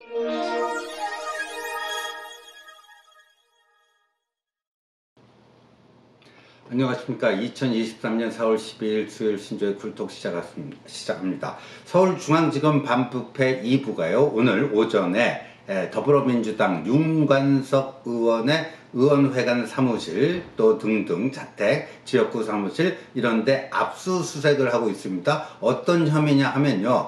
안녕하십니까. 2023년 4월 12일 수요일 신조의 굴톡 시작합니다. 서울중앙지검 반부패 2부가요. 오늘 오전에 더불어민주당 윤관석 의원의 의원회관 사무실 또 등등 자택, 지역구 사무실 이런데 압수수색을 하고 있습니다. 어떤 혐의냐 하면요.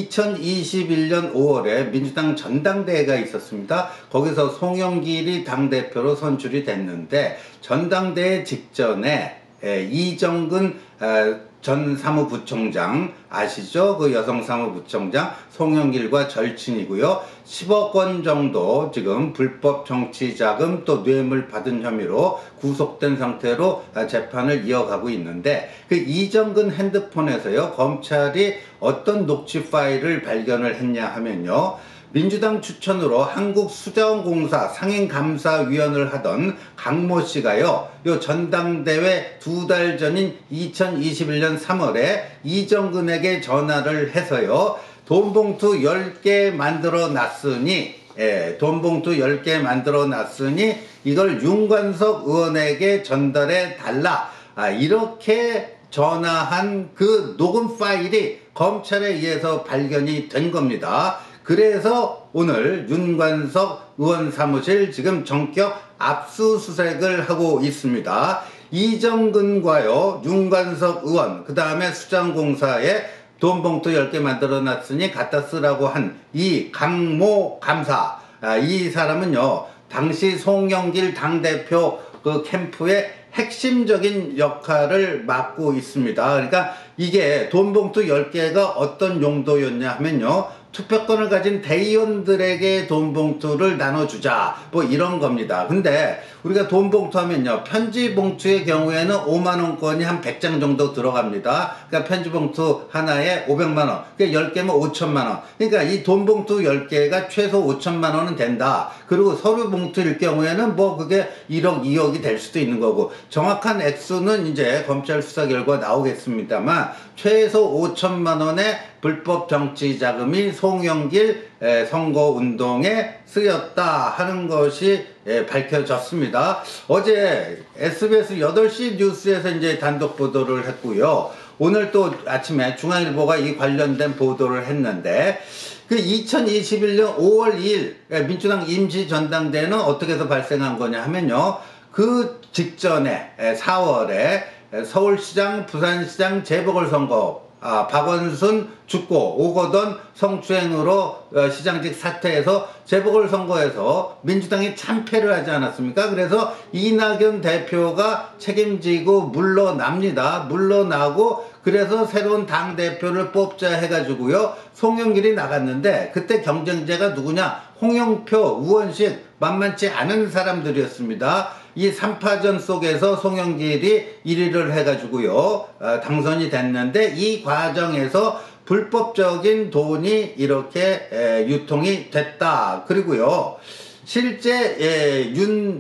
2021년 5월에 민주당 전당대회가 있었습니다. 거기서 송영길이 당대표로 선출이 됐는데 전당대회 직전에 이정근 전 사무부총장 아시죠? 그 여성 사무부총장 송영길과 절친이고요. 10억 원 정도 지금 불법 정치자금 또 뇌물 받은 혐의로 구속된 상태로 재판을 이어가고 있는데 그 이정근 핸드폰에서요. 검찰이 어떤 녹취 파일을 발견을 했냐 하면요. 민주당 추천으로 한국수자원공사 상임감사위원을 하던 강모 씨가요, 요 전당대회 2달 전인 2021년 3월에 이정근에게 전화를 해서요, 돈봉투 10개 만들어 놨으니, 돈봉투 10개 만들어 놨으니, 이걸 윤관석 의원에게 전달해 달라. 이렇게 전화한 그 녹음 파일이 검찰에 의해서 발견이 된 겁니다. 그래서 오늘 윤관석 의원 사무실 지금 전격 압수수색을 하고 있습니다. 이정근과요, 윤관석 의원, 그 다음에 수자원공사에 돈봉투 10개 만들어 놨으니 갖다 쓰라고 한 이 강모 감사, 이 사람은요, 당시 송영길 당대표 그 캠프의 핵심적인 역할을 맡고 있습니다. 그러니까 이게 돈봉투 10개가 어떤 용도였냐 하면요. 투표권을 가진 대의원들에게 돈봉투를 나눠주자 뭐 이런 겁니다. 근데 우리가 돈봉투 하면요. 편지봉투의 경우에는 5만원권이 한 100장 정도 들어갑니다. 그러니까 편지봉투 하나에 500만원. 그러니까 10개면 5천만원. 그러니까 이 돈봉투 10개가 최소 5천만원은 된다. 그리고 서류봉투일 경우에는 뭐 그게 1억, 2억이 될 수도 있는 거고 정확한 액수는 이제 검찰 수사 결과 나오겠습니다만 최소 5천만원의 불법 정치 자금이 송영길 선거운동에 쓰였다 하는 것이 밝혀졌습니다. 어제 SBS 8시 뉴스에서 이제 단독 보도를 했고요. 오늘 또 아침에 중앙일보가 이 관련된 보도를 했는데 그 2021년 5월 2일 민주당 임시전당대회는 어떻게 해서 발생한 거냐 하면요. 그 직전에 4월에 서울시장, 부산시장 재보궐선거 박원순 죽고 오거돈 성추행으로 시장직 사퇴해서 재보궐선거에서 민주당이 참패를 하지 않았습니까? 그래서 이낙연 대표가 책임지고 물러납니다. 물러나고 그래서 새로운 당대표를 뽑자 해가지고요. 송영길이 나갔는데 그때 경쟁자가 누구냐? 홍영표, 우원식 만만치 않은 사람들이었습니다. 이 3파전 속에서 송영길이 1위를 해가지고요. 당선이 됐는데 이 과정에서 불법적인 돈이 이렇게 유통이 됐다. 그리고요. 실제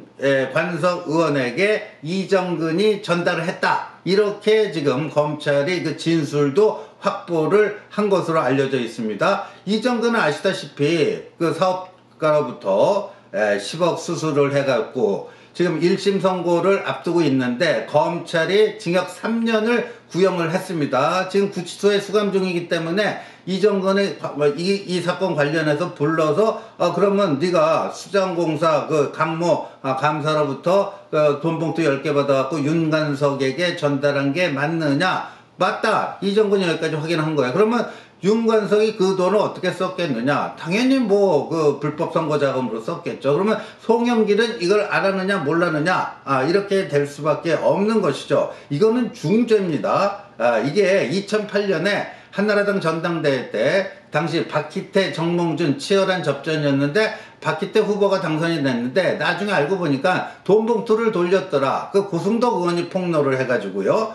윤관석 의원에게 이정근이 전달을 했다. 이렇게 지금 검찰이 그 진술도 확보를 한 것으로 알려져 있습니다. 이정근은 아시다시피 그 사업가로부터 10억 수수를 해갖고 지금 1심 선고를 앞두고 있는데 검찰이 징역 3년을 구형을 했습니다. 지금 구치소에 수감 중이기 때문에 이정근의 이 사건 관련해서 불러서 그러면 네가 수자원공사 그 강모 감사로부터 돈봉투 10개 받아갖고 윤관석에게 전달한 게 맞느냐? 맞다. 이정근이 여기까지 확인한 거야. 그러면 윤관석이 그 돈을 어떻게 썼겠느냐? 당연히 뭐 그 불법 선거 자금으로 썼겠죠. 그러면 송영길은 이걸 알았느냐 몰랐느냐? 이렇게 될 수밖에 없는 것이죠. 이거는 중죄입니다. 이게 2008년에 한나라당 전당대회 때 당시 박희태, 정몽준 치열한 접전이었는데 박희태 후보가 당선이 됐는데 나중에 알고 보니까 돈봉투를 돌렸더라. 그 고승덕 의원이 폭로를 해가지고요.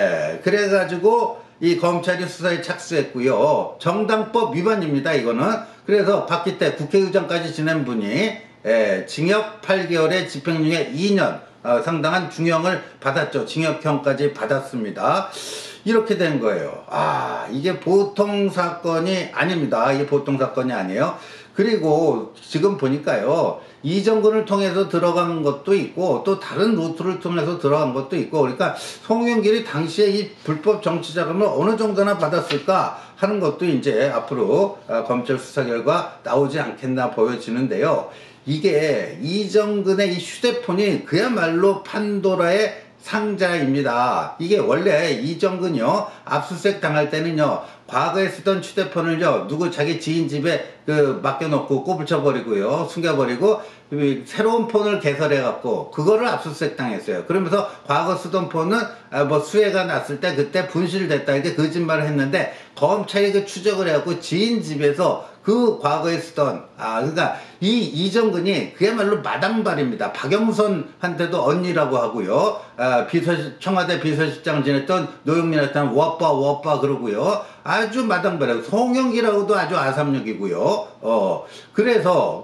그래가지고 이 검찰이 수사에 착수했고요. 정당법 위반입니다. 이거는. 그래서 박희태 국회의장까지 지낸 분이 징역 8개월에 집행유예 2년 상당한 중형을 받았죠. 징역형까지 받았습니다. 이렇게 된 거예요. 아, 이게 보통 사건이 아닙니다. 이게 보통 사건이 아니에요. 그리고 지금 보니까요, 이정근을 통해서 들어간 것도 있고 또 다른 루트를 통해서 들어간 것도 있고, 그러니까 송영길이 당시에 이 불법 정치 자금을 어느 정도나 받았을까 하는 것도 이제 앞으로 검찰 수사 결과 나오지 않겠나 보여지는데요. 이게 이정근의 이 휴대폰이 그야말로 판도라의 상자입니다. 이게 원래 이정근요, 압수수색 당할 때는요, 과거에 쓰던 휴대폰을요, 누구 자기 지인 집에 맡겨놓고 꼬불쳐버리고요, 숨겨버리고, 새로운 폰을 개설해갖고, 그거를 압수수색 당했어요. 그러면서 과거 쓰던 폰은, 수해가 났을 때 그때 분실됐다, 이렇게 거짓말을 했는데, 검찰이 그 추적을 해갖고 지인 집에서 그 과거에 쓰던, 그러니까 이정근이 그야말로 마당발입니다. 박영선한테도 언니라고 하고요, 청와대 비서실장 지냈던 노영민한테는 워빠 그러고요, 아주 마당발이에요. 송영기라고도 아주 아삼육이고요. 그래서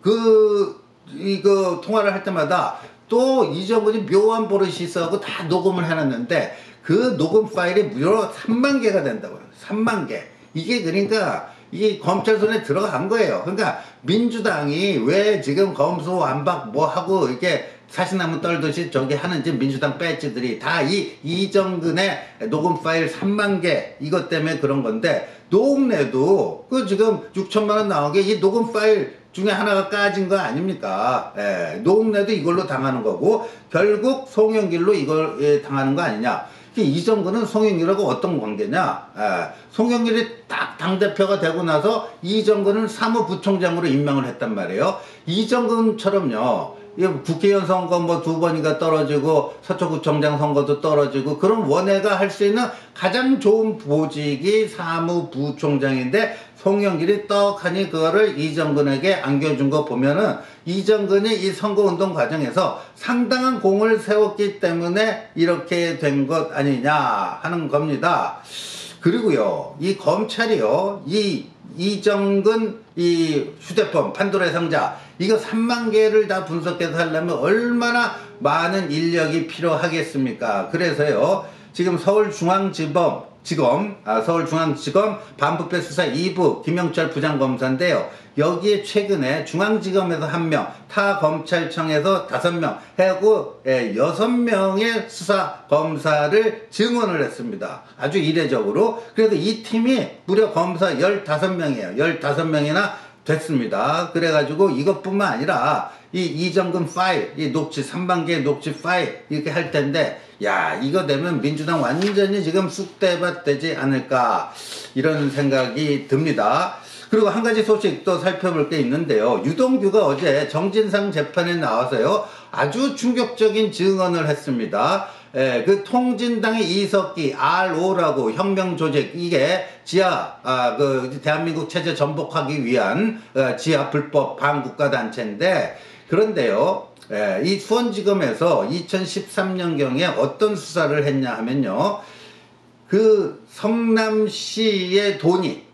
이거 통화를 할 때마다 또 이정근이 묘한 버릇이 있어갖고 다 녹음을 해놨는데, 그 녹음 파일이 무려 3만 개가 된다고요. 3만 개. 이게 그러니까 이게 검찰 손에 들어간 거예요. 그러니까 민주당이 왜 지금 검수 완박 뭐 하고 이렇게 사시나무 떨듯이 저기 하는지, 민주당 배지들이 다 이정근의 녹음 파일 3만 개 이것 때문에 그런 건데, 노웅래도 그 지금 6천만 원 나온 게 이 녹음 파일 중에 하나가 까진 거 아닙니까? 노웅래도 이걸로 당하는 거고, 결국 송영길로 이걸 당하는 거 아니냐. 이정근은 송영길하고 어떤 관계냐? 송영길이 딱 당대표가 되고 나서 이정근은 사무부총장으로 임명을 했단 말이에요. 이정근처럼요, 국회의원 선거 뭐 2번인가 떨어지고 서초구청장 선거도 떨어지고, 그런 원외가 할 수 있는 가장 좋은 보직이 사무부총장인데, 송영길이 떡하니 그거를 이정근에게 안겨준 거 보면은 이정근이 이 선거운동 과정에서 상당한 공을 세웠기 때문에 이렇게 된 것 아니냐 하는 겁니다. 그리고요, 이 검찰이요, 이정근 이 휴대폰 판도라의 상자, 이거 3만 개를 다 분석해서 하려면 얼마나 많은 인력이 필요하겠습니까? 그래서요, 지금 서울중앙지검 반부패 수사 2부 김영철 부장검사인데요, 여기에 최근에 중앙지검에서 1명, 타 검찰청에서 5명 하고 6명의 수사검사를 증언을 했습니다. 아주 이례적으로. 그래서 이 팀이 무려 검사 15명이에요. 15명이나 됐습니다. 그래가지고 이것뿐만 아니라 이 이정근 파일, 이 녹취 3만 개의 녹취 파일 이렇게 할 텐데, 야, 이거 되면 민주당 완전히 지금 쑥대밭 되지 않을까, 이런 생각이 듭니다. 그리고 한 가지 소식 또 살펴볼 게 있는데요, 유동규가 어제 정진상 재판에 나와서요, 아주 충격적인 증언을 했습니다. 그 통진당의 이석기 RO라고 혁명조직, 이게 대한민국 체제 전복하기 위한 지하 불법 반국가단체인데, 그런데요, 이 수원지검에서 2013년경에 어떤 수사를 했냐 하면요, 그 성남시의 돈이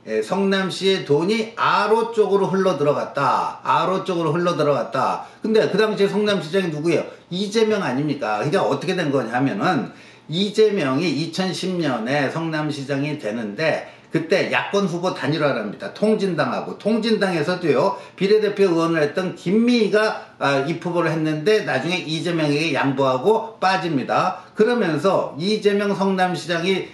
RO 쪽으로 흘러 들어갔다. 근데 그 당시에 성남시장이 누구예요? 이재명 아닙니까? 그러니까 어떻게 된 거냐 하면은, 이재명이 2010년에 성남시장이 되는데, 그때 야권 후보 단일화랍니다. 통진당에서도요, 비례대표 의원을 했던 김미희가 입후보를 했는데 나중에 이재명에게 양보하고 빠집니다. 그러면서 이재명 성남시장이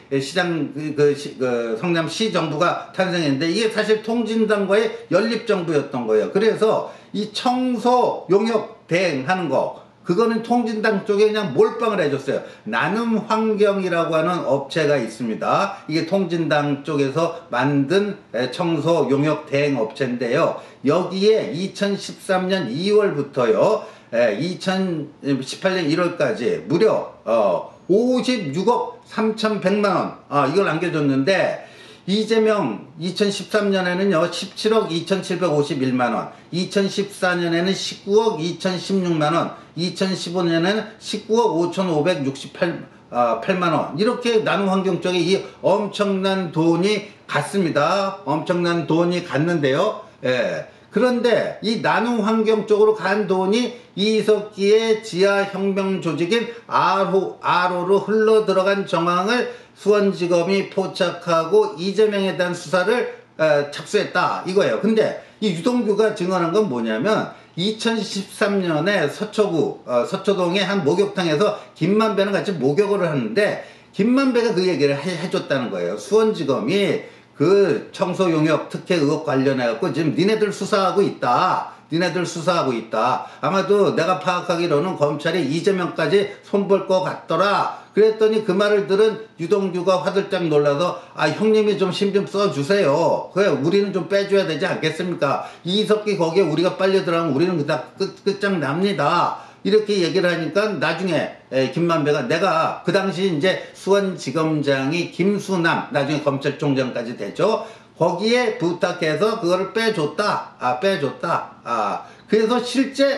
성남시 정부가 탄생했는데, 이게 사실 통진당과의 연립정부였던 거예요. 그래서 이 청소 용역 대행하는 거, 그거는 통진당 쪽에 그냥 몰빵을 해줬어요. 나눔환경이라고 하는 업체가 있습니다. 이게 통진당 쪽에서 만든 청소 용역 대행 업체인데요, 여기에 2013년 2월부터요 2018년 1월까지 무려 56억 3,100만 원 이걸 남겨줬는데, 이재명 2013년에는요 17억 2,751만 원, 2014년에는 19억 2,016만 원, 2015년에는 19억 5,568만 원, 이렇게 나눔환경 쪽에 이 엄청난 돈이 갔습니다. 엄청난 돈이 갔는데요. 그런데 이 나눔환경 쪽으로 간 돈이 이석기의 지하혁명 조직인 RO로 흘러 들어간 정황을 수원지검이 포착하고 이재명에 대한 수사를 착수했다 이거예요. 근데 이 유동규가 증언한 건 뭐냐면 2013년에 서초구 서초동의 한 목욕탕에서 김만배는 같이 목욕을 하는데 김만배가 그 얘기를 해줬다는 거예요. 수원지검이 그 청소 용역 특혜 의혹 관련해 갖고 지금 니네들 수사하고 있다. 니네들 수사하고 있다. 아마도 내가 파악하기로는 검찰이 이재명까지 손볼 것 같더라. 그랬더니 그 말을 들은 유동규가 화들짝 놀라서 아 형님이 좀 힘 좀 써주세요. 그래 우리는 좀 빼줘야 되지 않겠습니까? 이석기 거기에 우리가 빨려 들어가면 우리는 그다 끝장납니다. 이렇게 얘기를 하니까 나중에 김만배가 내가 그 당시 이제 수원지검장이 김수남 나중에 검찰총장까지 되죠. 거기에 부탁해서 그거를 빼줬다. 빼줬다. 그래서 실제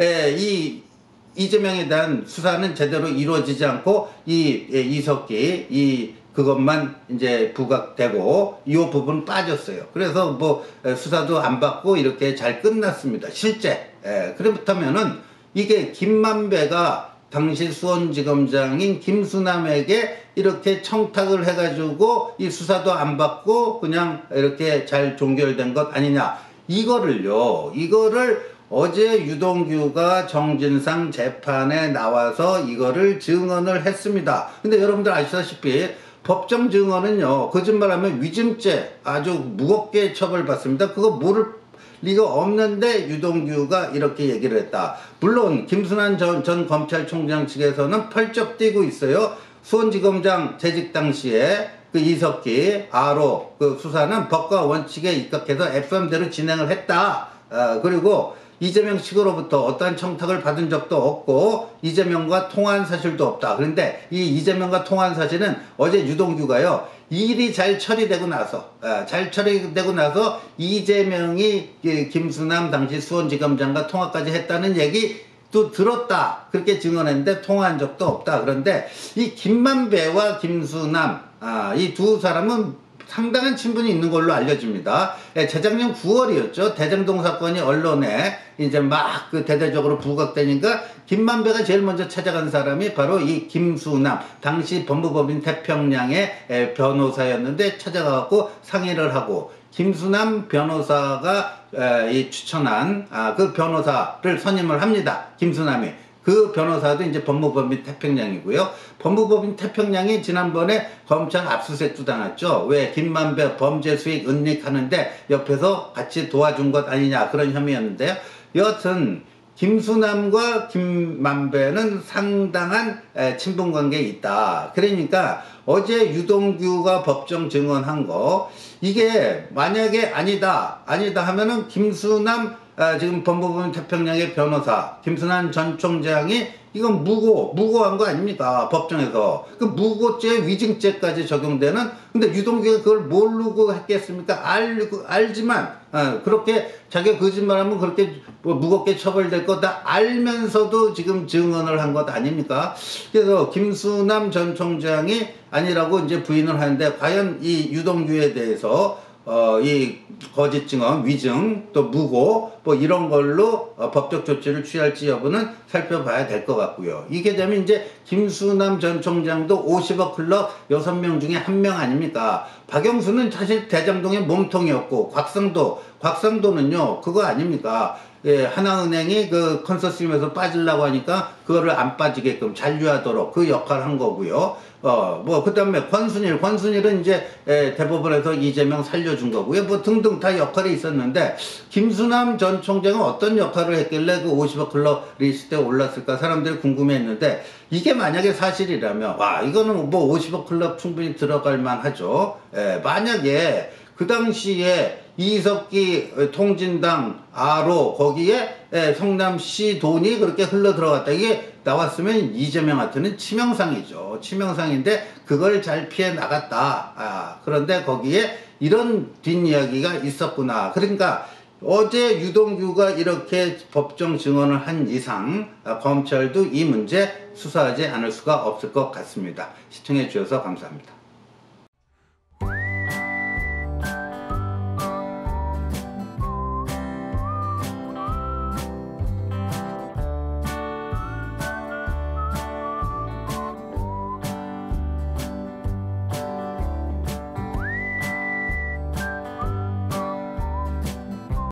이재명에 대한 수사는 제대로 이루어지지 않고 이석기 그것만 이제 부각되고 이 부분 빠졌어요. 그래서 뭐 수사도 안 받고 이렇게 잘 끝났습니다. 실제. 그렇다면은 이게 김만배가 당시 수원지검장인 김수남에게 이렇게 청탁을 해가지고 이 수사도 안 받고 그냥 이렇게 잘 종결된 것 아니냐. 이거를 어제 유동규가 정진상 재판에 나와서 이거를 증언을 했습니다. 근데 여러분들 아시다시피 법정 증언은요, 거짓말하면 위증죄 아주 무겁게 처벌받습니다. 그거 모를 리가 없는데 유동규가 이렇게 얘기를 했다. 물론 김순환 전 검찰총장 측에서는 펄쩍 뛰고 있어요. 수원지검장 재직 당시에 그 이석기 아로 그 수사는 법과 원칙에 입각해서 앱선대로 진행을 했다. 그리고 이재명 측으로부터 어떠한 청탁을 받은 적도 없고 이재명과 통화한 사실도 없다. 그런데 이 이재명과 통화한 사실은 어제 유동규가요. 일이 잘 처리되고 나서 이재명이 김수남 당시 수원지검장과 통화까지 했다는 얘기도 들었다. 그렇게 증언했는데 통화한 적도 없다. 그런데 이 김만배와 김수남 이 두 사람은 상당한 친분이 있는 걸로 알려집니다. 재작년 9월이었죠. 대장동 사건이 언론에 이제 막 그 대대적으로 부각되니까 김만배가 제일 먼저 찾아간 사람이 바로 이 김수남, 당시 법무법인 태평양의 변호사였는데 찾아가갖고 상의를 하고 김수남 변호사가 추천한 그 변호사를 선임을 합니다. 김수남이. 그 변호사도 이제 법무법인 태평양이고요. 법무법인 태평양이 지난번에 검찰 압수수색도 당했죠. 왜 김만배 범죄 수익 은닉하는데 옆에서 같이 도와준 것 아니냐 그런 혐의였는데요. 여하튼 김수남과 김만배는 상당한 친분관계에 있다. 그러니까 어제 유동규가 법정 증언한 거 이게 만약에 아니다 하면은 김수남 지금 법무법인 태평양의 변호사 김순환 전 총장이 이건 무고한 거 아닙니까? 법정에서. 그 무고죄 위증죄까지 적용되는, 근데 유동규가 그걸 모르고 했겠습니까? 알지만, 그렇게 자기가 거짓말하면 그렇게 뭐 무겁게 처벌될 거다 알면서도 지금 증언을 한 것 아닙니까? 그래서 김수남 전 총장이 아니라고 이제 부인을 하는데, 과연 이 유동규에 대해서 이 거짓 증언, 위증, 또 무고, 뭐 이런 걸로 법적 조치를 취할지 여부는 살펴봐야 될 것 같고요. 이게 되면 이제 김수남 전 총장도 50억 클럽 6명 중에 1명 아닙니까? 박영수는 사실 대장동의 몸통이었고, 곽상도는요, 그거 아닙니까? 예, 하나은행이 그 컨소시엄에서 빠지려고 하니까 그거를 안 빠지게끔 잔류하도록 그 역할을 한 거고요. 그 다음에 권순일은 이제 대법원에서 이재명 살려준 거고요. 뭐 등등 다 역할이 있었는데, 김수남 전 총장은 어떤 역할을 했길래 그 50억 클럽 리스트에 올랐을까 사람들이 궁금해 했는데, 이게 만약에 사실이라면, 이거는 뭐 50억 클럽 충분히 들어갈 만하죠. 만약에 그 당시에 이석기 통진당 아로 거기에 성남시 돈이 그렇게 흘러 들어갔다 이게 나왔으면 이재명한테는 치명상이죠. 치명상인데 그걸 잘 피해 나갔다. 그런데 거기에 이런 뒷이야기가 있었구나. 그러니까 어제 유동규가 이렇게 법정 증언을 한 이상 검찰도 이 문제 수사하지 않을 수가 없을 것 같습니다. 시청해 주셔서 감사합니다.